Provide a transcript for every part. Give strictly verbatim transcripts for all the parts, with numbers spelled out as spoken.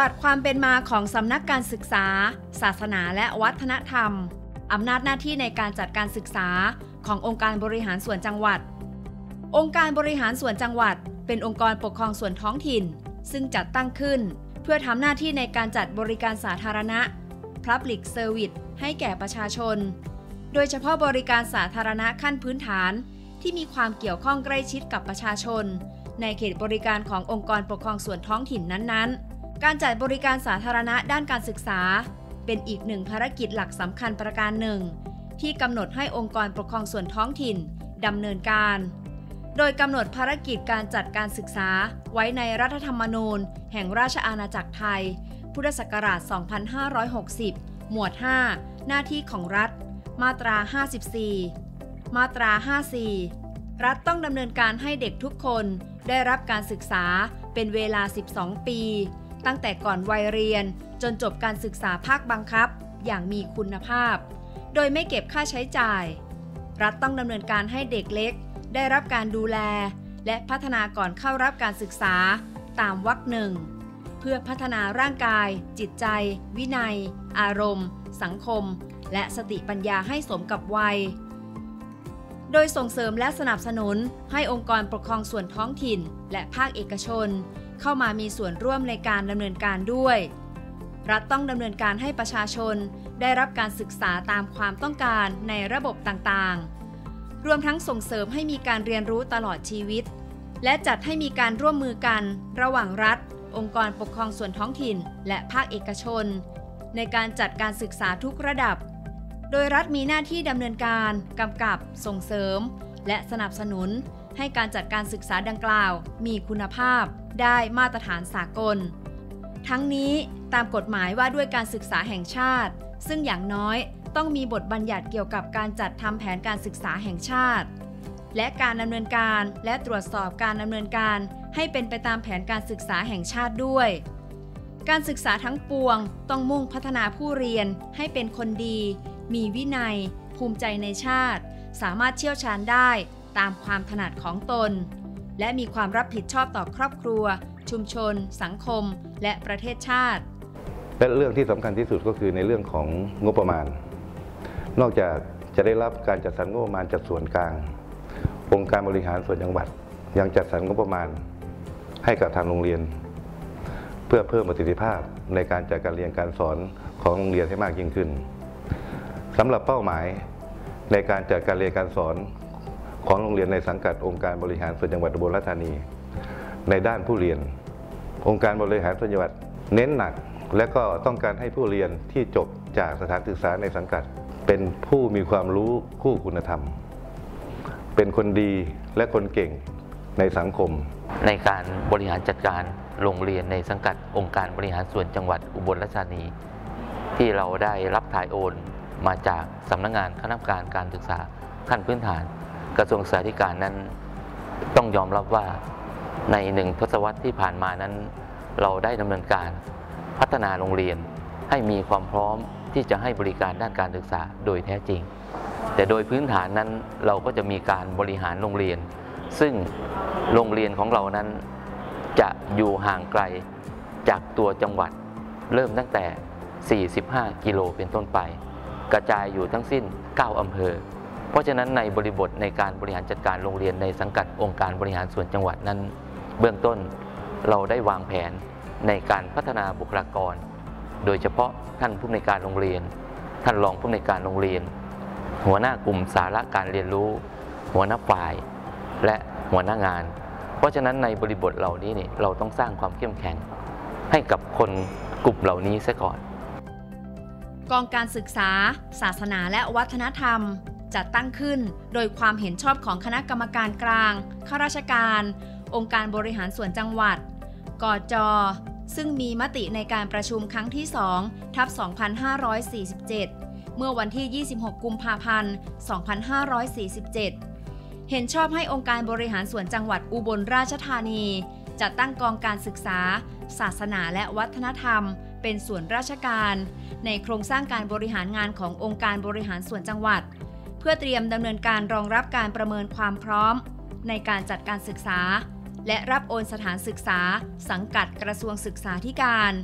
วัติความเป็นมาของสำนักการศึกษาศาสนาและวัฒนธรรมอำนาจหน้าที่ในการจัดการศึกษาขององค์การบริหารส่วนจังหวัดองค์การบริหารส่วนจังหวัดเป็นองค์กรปกครองส่วนท้องถิ่นซึ่งจัดตั้งขึ้นเพื่อทำหน้าที่ในการจัดบริการสาธารณะ Public Service ให้แก่ประชาชนโดยเฉพาะบริการสาธารณะขั้นพื้นฐานที่มีความเกี่ยวข้องใกล้ชิดกับประชาชนในเขตบริการขององค์กรปกครองส่วนท้องถิ่นนั้นๆการจัดบริการสาธารณะด้านการศึกษาเป็นอีกหนึ่งภารกิจหลักสำคัญประการหนึ่งที่กำหนดให้องค์กรปกครองส่วนท้องถิ่นดำเนินการโดยกำหนดภารกิจการจัดการศึกษาไว้ในรัฐธรรมนูญแห่งราชอาณาจักรไทยพุทธศักราช สองพันห้าร้อยหกสิบ หมวด ห้า หน้าที่ของรัฐมาตรา ห้าสิบสี่ มาตรา ห้าสิบสี่ รัฐต้องดำเนินการให้เด็กทุกคนได้รับการศึกษาเป็นเวลา สิบสอง ปีตั้งแต่ก่อนวัยเรียนจนจบการศึกษาภาคบังคับอย่างมีคุณภาพโดยไม่เก็บค่าใช้จ่ายรัฐต้องดำเนินการให้เด็กเล็กได้รับการดูแลและพัฒนาก่อนเข้ารับการศึกษาตามวรรคหนึ่งเพื่อพัฒนาร่างกายจิตใจวินัยอารมณ์สังคมและสติปัญญาให้สมกับวัยโดยส่งเสริมและสนับสนุนให้องค์กรปกครองส่วนท้องถิ่นและภาคเอกชนเข้ามามีส่วนร่วมในการดำเนินการด้วยรัฐต้องดำเนินการให้ประชาชนได้รับการศึกษาตามความต้องการในระบบต่างๆรวมทั้งส่งเสริมให้มีการเรียนรู้ตลอดชีวิตและจัดให้มีการร่วมมือกันระหว่างรัฐองค์กรปกครองส่วนท้องถิ่นและภาคเอกชนในการจัดการศึกษาทุกระดับโดยรัฐมีหน้าที่ดำเนินการกำกับส่งเสริมและสนับสนุนให้การจัดการศึกษาดังกล่าวมีคุณภาพได้มาตรฐานสากลทั้งนี้ตามกฎหมายว่าด้วยการศึกษาแห่งชาติซึ่งอย่างน้อยต้องมีบทบัญญัติเกี่ยวกับการจัดทำแผนการศึกษาแห่งชาติและการดำเนินการและตรวจสอบการดำเนินการให้เป็นไปตามแผนการศึกษาแห่งชาติด้วยการศึกษาทั้งปวงต้องมุ่งพัฒนาผู้เรียนให้เป็นคนดีมีวินัยภูมิใจในชาติสามารถเชี่ยวชาญได้ตามความถนัดของตนและมีความรับผิดชอบต่อครอบครัวชุมชนสังคมและประเทศชาติและเรื่องที่สำคัญที่สุดก็คือในเรื่องของงบประมาณนอกจากจะได้รับการจัดสรรงบประมาณจากส่วนกลางองค์การบริหารส่วนจังหวัดยังจัดสรรงบประมาณให้กับทางโรงเรียนเพื่อเพิ่มประสิทธิภาพในการจัดการเรียนการสอนของโรงเรียนให้มากยิ่งขึ้นสำหรับเป้าหมายในการจัดการเรียนการสอนของโรงเรียนในสังกัดองค์การบริหารส่วนจังหวัดอุบลราชธานีในด้านผู้เรียนองค์การบริหารส่วนจังหวัดเน้นหนักและก็ต้องการให้ผู้เรียนที่จบจากสถานศึกษาในสังกัดเป็นผู้มีความรู้คู่คุณธรรมเป็นคนดีและคนเก่งในสังคมในการบริหารจัดการโรงเรียนในสังกัดองค์การบริหารส่วนจังหวัดอุบลราชธานีที่เราได้รับถ่ายโอนมาจากสำนักงานคณะกรรมการการศึกษาขั้นพื้นฐานกระทรวงศึกษาธิการนั้นต้องยอมรับว่าในหนึ่งทศวรรษที่ผ่านมานั้นเราได้ดำเนินการพัฒนาโรงเรียนให้มีความพร้อมที่จะให้บริการด้านการศึกษาโดยแท้จริงแต่โดยพื้นฐานนั้นเราก็จะมีการบริหารโรงเรียนซึ่งโรงเรียนของเรานั้นจะอยู่ห่างไกลจากตัวจังหวัดเริ่มตั้งแต่สี่สิบห้ากิโลเป็นต้นไปกระจายอยู่ทั้งสิ้นเก้าอำเภอเพราะฉะนั้นในบริบทในการบริหารจัดการโรงเรียนในสังกัดองค์การบริหารส่วนจังหวัดนั้นเบื้องต้นเราได้วางแผนในการพัฒนาบุคลากรโดยเฉพาะท่านผู้อำนวยการโรงเรียนท่านรองผู้อำนวยการโรงเรียนหัวหน้ากลุ่มสาระการเรียนรู้หัวหน้าฝ่ายและหัวหน้างานเพราะฉะนั้นในบริบทเหล่านี้นี่เราต้องสร้างความเข้มแข็งให้กับคนกลุ่มเหล่านี้ซะก่อนกองการศึกษาศาสนาและวัฒนธรรมจัดตั้งขึ้นโดยความเห็นชอบของคณะกรรมการกลางข้าราชการองค์การบริหารส่วนจังหวัดกจ.ซึ่งมีมติในการประชุมครั้งที่สองทับสองพันห้าร้อยสี่สิบเจ็ดเมื่อวันที่ยี่สิบหกกุมภาพันธ์สองพันห้าร้อยสี่สิบเจ็ดเห็นชอบให้องค์การบริหารส่วนจังหวัดอุบลราชธานีจัดตั้งกองการศึกษาศาสนาและวัฒนธรรมเป็นส่วนราชการในโครงสร้างการบริหารงานขององค์การบริหารส่วนจังหวัดเพื่อเตรียมดำเนินการรองรับการประเมินความพร้อมในการจัดการศึกษาและรับโอนสถานศึกษาสังกัดกระทรวงศึกษาธิการ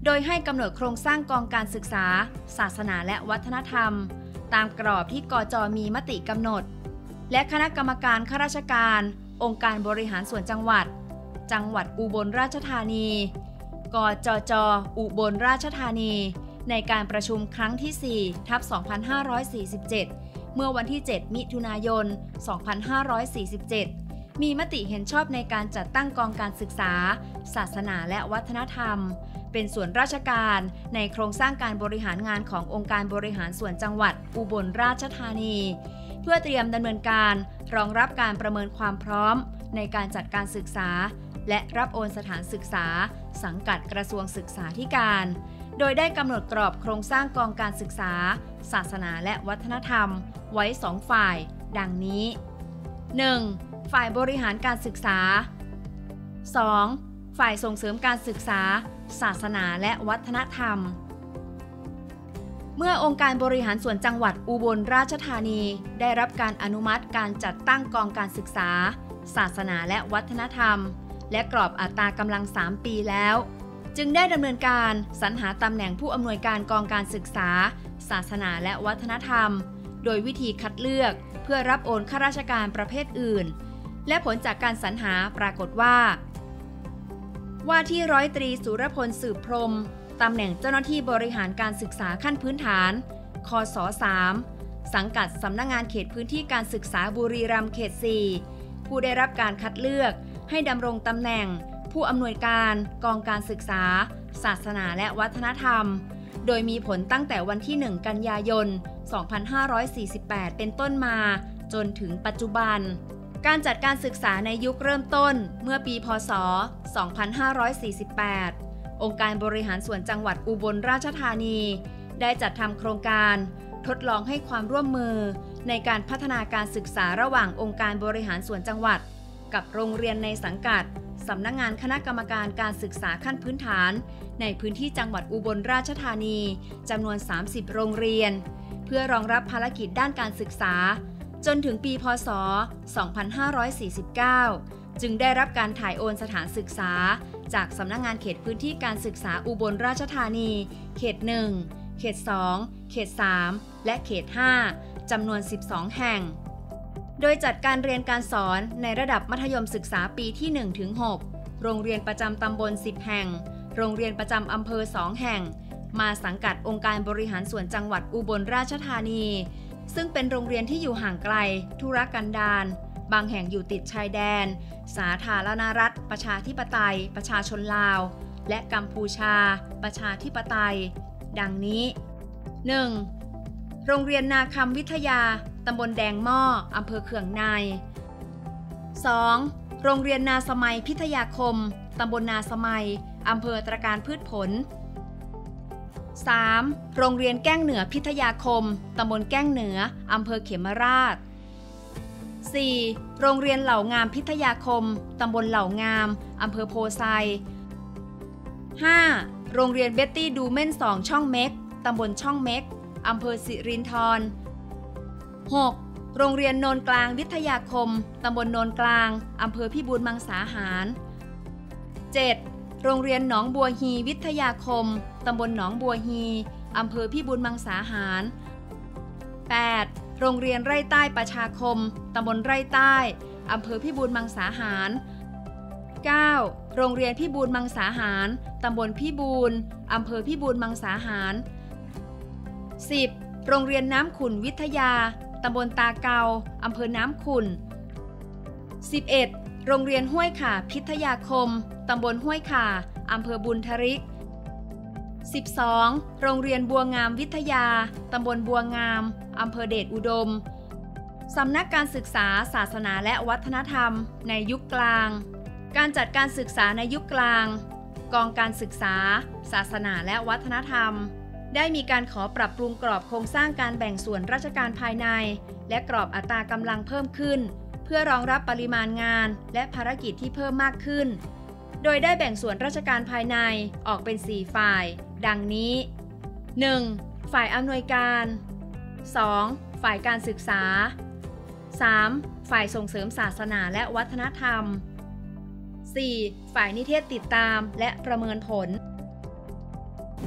โดยให้กำหนดโครงสร้างกองการศึกษาศาสนาและวัฒนธรรมตามกรอบที่กจ.มีมติกำหนดและคณะกรรมการข้าราชการองค์การบริหารส่วนจังหวัดจังหวัดอุบลราชธานีกจจ.อุบลราชธานีในการประชุมครั้งที่ สี่ ทับ สองพันห้าร้อยสี่สิบเจ็ด เมื่อวันที่ เจ็ด มิถุนายน สองพันห้าร้อยสี่สิบเจ็ด มีมติเห็นชอบในการจัดตั้งกองการศึกษาศาสนาและวัฒนธรรมเป็นส่วนราชการในโครงสร้างการบริหารงานขององค์การบริหารส่วนจังหวัดอุบลราชธานีเพื่อเตรียมดำเนินการรองรับการประเมินความพร้อมในการจัดการศึกษาและรับโอนสถานศึกษาสังกัดกระทรวงศึกษาธิการโดยได้กำหนดกรอบโครงสร้างกองการศึกษาศาสนาและวัฒนธรรมไว้สองฝ่ายดังนี้ หนึ่ง. ฝ่ายบริหารการศึกษา สอง. ฝ่ายส่งเสริมการศึกษาศาสนาและวัฒนธรรมเมื่อองค์การบริหารส่วนจังหวัดอุบลราชธานีได้รับการอนุมัติการจัดตั้งกองการศึกษาศาสนาและวัฒนธรรมและกรอบอัตรากำลังสามปีแล้วจึงได้ดำเนินการสรรหาตำแหน่งผู้อำนวยการกองการศึกษาศาสนาและวัฒนธรรมโดยวิธีคัดเลือกเพื่อรับโอนข้าราชการประเภทอื่นและผลจากการสรรหาปรากฏว่าว่าที่ร้อยตรีสุรพลสืบพรหมตำแหน่งเจ้าหน้าที่บริหารการศึกษาขั้นพื้นฐานคศ สาม สังกัดสำนักงานเขตพื้นที่การศึกษาบุรีรัมย์เขต สี่ ผู้ได้รับการคัดเลือกให้ดำรงตำแหน่งผู้อำนวยการกองการศึกษาศาสนาและวัฒนธรรมโดยมีผลตั้งแต่วันที่ หนึ่ง กันยายน สองพันห้าร้อยสี่สิบแปด เป็นต้นมาจนถึงปัจจุบันการจัดการศึกษาในยุคเริ่มต้นเมื่อปีพ.ศ. สองพันห้าร้อยสี่สิบแปด องค์การบริหารส่วนจังหวัดอุบลราชธานีได้จัดทำโครงการทดลองให้ความร่วมมือในการพัฒนาการศึกษาระหว่างองค์การบริหารส่วนจังหวัดกับโรงเรียนในสังกัดสำนักงานคณะกรรมการการศึกษาขั้นพื้นฐานในพื้นที่จังหวัดอุบลราชธานีจำนวนสามสิบโรงเรียนเพื่อรองรับภารกิจด้านการศึกษาจนถึงปีพ.ศ. สองพันห้าร้อยสี่สิบเก้า จึงได้รับการถ่ายโอนสถานศึกษาจากสำนักงานเขตพื้นที่การศึกษาอุบลราชธานีเขต หนึ่ง เขต สอง เขต สาม และเขต ห้าจำนวนสิบสองแห่งโดยจัดการเรียนการสอนในระดับมัธยมศึกษาปีที่ หนึ่งถึงหก โรงเรียนประจำตำบลสิบแห่งโรงเรียนประจำอำเภอสองแห่งมาสังกัดองค์การบริหารส่วนจังหวัดอุบลราชธานีซึ่งเป็นโรงเรียนที่อยู่ห่างไกลธุรกันดารบางแห่งอยู่ติดชายแดนสาธารณรัฐประชาธิปไตยประชาชนลาวและกัมพูชาประชาธิปไตยดังนี้ หนึ่ง. โรงเรียนนาคำวิทยาตำบลแดงหม้ออำเภอเขื่องใน สอง. โรงเรียนนาสมัยพิทยาคมตำบลนาสมัยอำเภอตระการพืชผล สาม. โรงเรียนแก้งเหนือพิทยาคมตำบลแก้งเหนืออำเภอเขมราช สี่. โรงเรียนเหล่างามพิทยาคมตำบลเหล่างามอำเภอโพไซ ห้า. โรงเรียนเบ็ตตี้ดูเม่นสองช่องเม็กตำบลช่องเม็กอำเภอสิรินธร หก. โรงเรียนโนนกลางวิทยาคมตำบลโนนกลางอำเภอพิบูลมังสาหาร เจ็ด. โรงเรียนหนองบัวฮีวิทยาคมตำบลหนองบัวฮีอำเภอพิบูลมังสาหาร แปด. โรงเรียนไร่ใต้ประชาคมตำบลไร่ใต้อำเภอพิบูลมังสาหาร เก้า. โรงเรียนพิบูลมังสาหารตำบลพิบูลอำเภอพิบูลมังสาหาร สิบ. โรงเรียนน้ำขุ่นวิทยาตำบลตาเกาอำเภอน้ำขุ่น สิบเอ็ด. โรงเรียนห้วยข่าพิทยาคมตำบลห้วยข่าอำเภอบุญทริก สิบสอง. โรงเรียนบัวงามวิทยาตำบลบัวงามอำเภอเดชอุดมสำนักการศึกษาศาสนาและวัฒนธรรมในยุคกลางการจัดการศึกษาในยุคกลางกองการศึกษาศาสนาและวัฒนธรรมได้มีการขอปรับปรุงกรอบโครงสร้างการแบ่งส่วนราชการภายในและกรอบอัตรากำลังเพิ่มขึ้นเพื่อรองรับปริมาณงานและภารกิจที่เพิ่มมากขึ้นโดยได้แบ่งส่วนราชการภายในออกเป็นสี่ฝ่ายดังนี้ หนึ่ง. ฝ่ายอำนวยการ สอง. ฝ่ายการศึกษา สาม. ฝ่ายส่งเสริมศาสนาและวัฒนธรรม สี่. ฝ่ายนิเทศติดตามและประเมินผล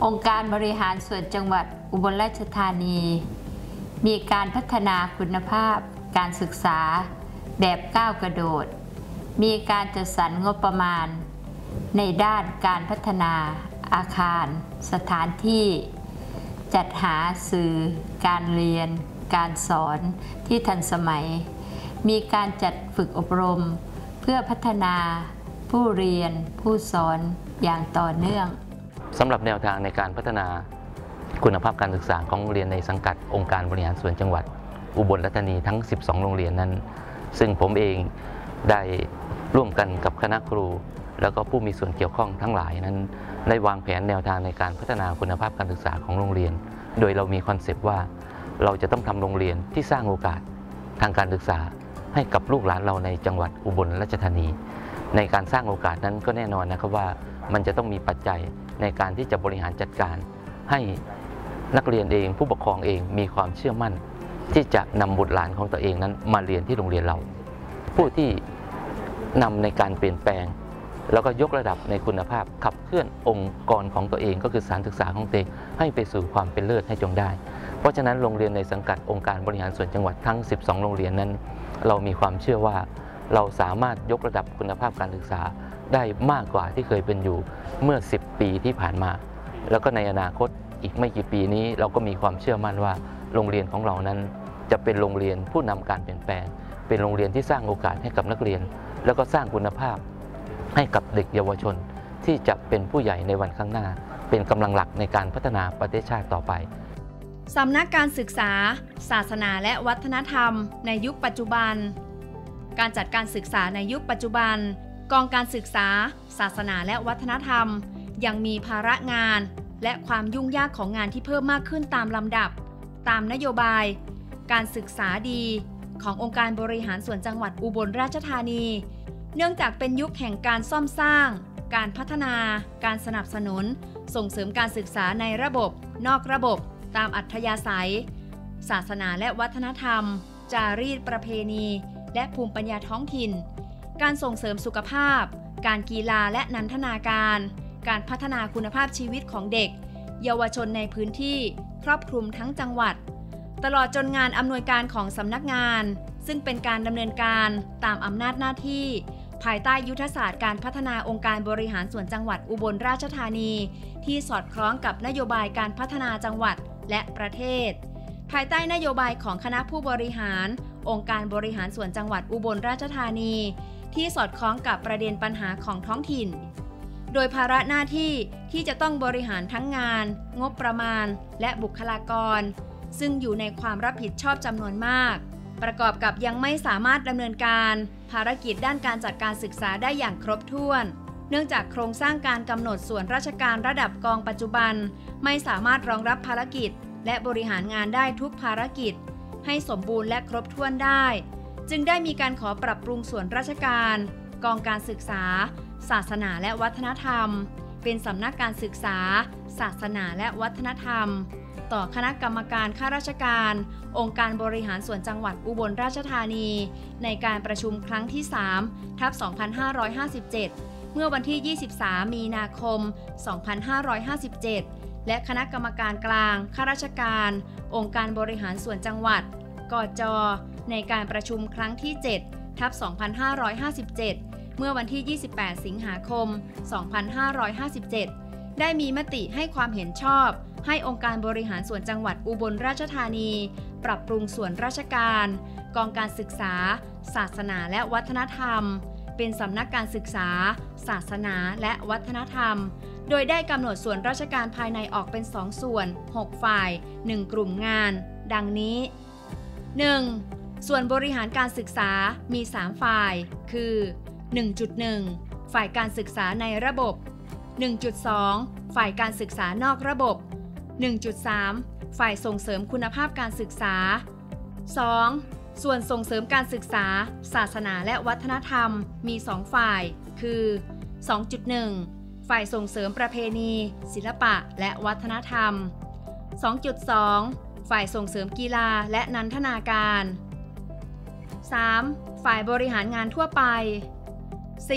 องค์การบริหารส่วนจังหวัดอุบลราชธานีมีการพัฒนาคุณภาพการศึกษาแบบก้าวกระโดดมีการจัดสรรงบประมาณในด้านการพัฒนาอาคารสถานที่จัดหาสื่อการเรียนการสอนที่ทันสมัยมีการจัดฝึกอบรมเพื่อพัฒนาผู้เรียนผู้สอนอย่างต่อเนื่องสำหรับแนวทางในการพัฒนาคุณภาพการศึกษาของโรงเรียนในสังกัดองค์การบริหารส่วนจังหวัดอุบลราชธานีทั้งสิบสองโรงเรียนนั้นซึ่งผมเองได้ร่วมกันกับคณะครูแล้วก็ผู้มีส่วนเกี่ยวข้องทั้งหลายนั้นได้วางแผนแนวทางในการพัฒนาคุณภาพการศึกษาของโรงเรียนโดยเรามีคอนเซปต์ว่าเราจะต้องทำโรงเรียนที่สร้างโอกาสทางการศึกษาให้กับลูกหลานเราในจังหวัดอุบลราชธานีในการสร้างโอกาสนั้นก็แน่นอนนะครับว่ามันจะต้องมีปัจจัยในการที่จะบริหารจัดการให้นักเรียนเองผู้ปกครองเองมีความเชื่อมั่นที่จะนำบุตรหลานของตัวเองนั้นมาเรียนที่โรงเรียนเราผู้ที่นำในการเปลี่ยนแปลงแล้วก็ยกระดับในคุณภาพขับเคลื่อนองค์กรของตัวเองก็คือสถานศึกษาของตัวเองให้ไปสู่ความเป็นเลิศให้จงได้เพราะฉะนั้นโรงเรียนในสังกัดองค์การบริหารส่วนจังหวัดทั้งสิบสองโรงเรียนนั้นเรามีความเชื่อว่าเราสามารถยกระดับคุณภาพการศึกษาได้มากกว่าที่เคยเป็นอยู่เมื่อสิบปีที่ผ่านมาแล้วก็ในอนาคตอีกไม่กี่ปีนี้เราก็มีความเชื่อมั่นว่าโรงเรียนของเรานั้นจะเป็นโรงเรียนผู้นำการเปลี่ยนแปลงเป็นโรงเรียนที่สร้างโอกาสให้กับนักเรียนแล้วก็สร้างคุณภาพให้กับเด็กเยาวชนที่จะเป็นผู้ใหญ่ในวันข้างหน้าเป็นกำลังหลักในการพัฒนาประเทศชาติต่อไปสำนักการศึกษาศาสนาและวัฒนธรรมในยุคปัจจุบันการจัดการศึกษาในยุคปัจจุบันกองการศึกษาศาสนาและวัฒนธรรมยังมีภาระงานและความยุ่งยากของงานที่เพิ่มมากขึ้นตามลำดับตามนโยบายการศึกษาดีขององค์การบริหารส่วนจังหวัดอุบลราชธานีเนื่องจากเป็นยุคแห่งการซ่อมสร้างการพัฒนาการสนับสนุนส่งเสริมการศึกษาในระบบนอกระบบตามอัธยาศัยศาสนาและวัฒนธรรมจารีตประเพณีและภูมิปัญญาท้องถิ่นการส่งเสริมสุขภาพการกีฬาและนันทนาการการพัฒนาคุณภาพชีวิตของเด็กเยาวชนในพื้นที่ครอบคลุมทั้งจังหวัดตลอดจนงานอำนวยการของสำนักงานซึ่งเป็นการดำเนินการตามอำนาจหน้าที่ภายใต้ยุทธศาสตร์การพัฒนาองค์การบริหารส่วนจังหวัดอุบลราชธานีที่สอดคล้องกับนโยบายการพัฒนาจังหวัดและประเทศภายใต้นโยบายของคณะผู้บริหารองค์การบริหารส่วนจังหวัดอุบลราชธานีที่สอดคล้องกับประเด็นปัญหาของท้องถิ่นโดยภาระหน้าที่ที่จะต้องบริหารทั้งงานงบประมาณและบุคลากรซึ่งอยู่ในความรับผิดชอบจำนวนมากประกอบกับยังไม่สามารถดำเนินการภารกิจด้านการจัดการศึกษาได้อย่างครบถ้วนเนื่องจากโครงสร้างการกำหนดส่วนราชการระดับกองปัจจุบันไม่สามารถรองรับภารกิจและบริหารงานได้ทุกภารกิจให้สมบูรณ์และครบถ้วนได้จึงได้มีการขอปรับปรุงส่วนราชการกองการศึกษาศาสนาและวัฒนธรรมเป็นสำนักการศึกษาศาสนาและวัฒนธรรมต่อคณะกรรมการข้าราชการองค์การบริหารส่วนจังหวัดอุบลราชธานีในการประชุมครั้งที่สาม ทับ สองพันห้าร้อยห้าสิบเจ็ด เมื่อวันที่ ยี่สิบสาม มีนาคม สองพันห้าร้อยห้าสิบเจ็ด และคณะกรรมการกลางข้าราชการองค์การบริหารส่วนจังหวัดกจ.ในการประชุมครั้งที่ เจ็ด ทับ สองพันห้าร้อยห้าสิบเจ็ด เมื่อวันที่ ยี่สิบแปด สิงหาคม สองพันห้าร้อยห้าสิบเจ็ด ได้มีมติให้ความเห็นชอบให้องค์การบริหารส่วนจังหวัดอุบลราชธานีปรับปรุงส่วนราชการกองการศึกษาศาสนาและวัฒนธรรมเป็นสำนักการศึกษาศาสนาและวัฒนธรรมโดยได้กำหนดส่วนราชการภายในออกเป็นสองส่วนหกฝ่ายหนึ่งกลุ่มงานดังนี้ หนึ่ง. ส่วนบริหารการศึกษามีสามฝ่ายคือ หนึ่งจุดหนึ่ง ฝ่ายการศึกษาในระบบ หนึ่งจุดสอง ฝ่ายการศึกษานอกระบบ หนึ่งจุดสาม ฝ่ายส่งเสริมคุณภาพการศึกษา สอง. ส่วนส่งเสริมการศึกษาศาสนาและวัฒนธรรมมีสองฝ่ายคือ สองจุดหนึ่ง ฝ่ายส่งเสริมประเพณีศิลปะและวัฒนธรรม สองจุดสอง ฝ่ายส่งเสริมกีฬาและนันทนาการ สาม. ฝ่ายบริหารงานทั่วไป สี่.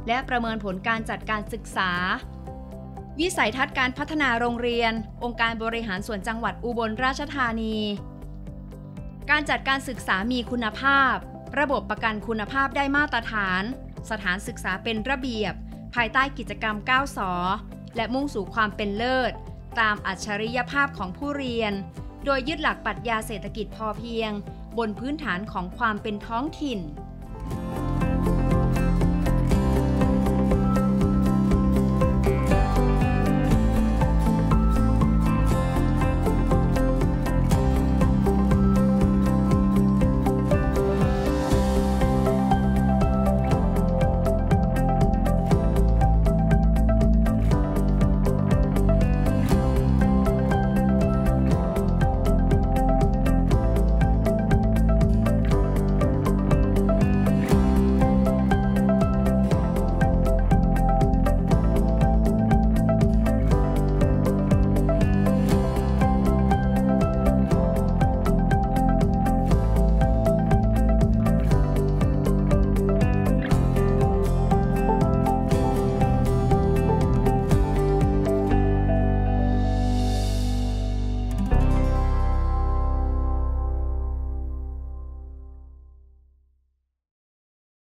กลุ่มงานนิเทศติดตามและประเมินผลการจัดการศึกษาวิสัยทัศน์การพัฒนาโรงเรียนองค์การบริหารส่วนจังหวัดอุบลราชธานี การจัดการศึกษามีคุณภาพระบบประกันคุณภาพได้มาตรฐานสถานศึกษาเป็นระเบียบภายใต้กิจกรรม เก้า สอ และมุ่งสู่ความเป็นเลิศตามอัจฉริยภาพของผู้เรียนโดยยึดหลักปรัชญาเศรษฐกิจพอเพียงบนพื้นฐานของความเป็นท้องถิ่น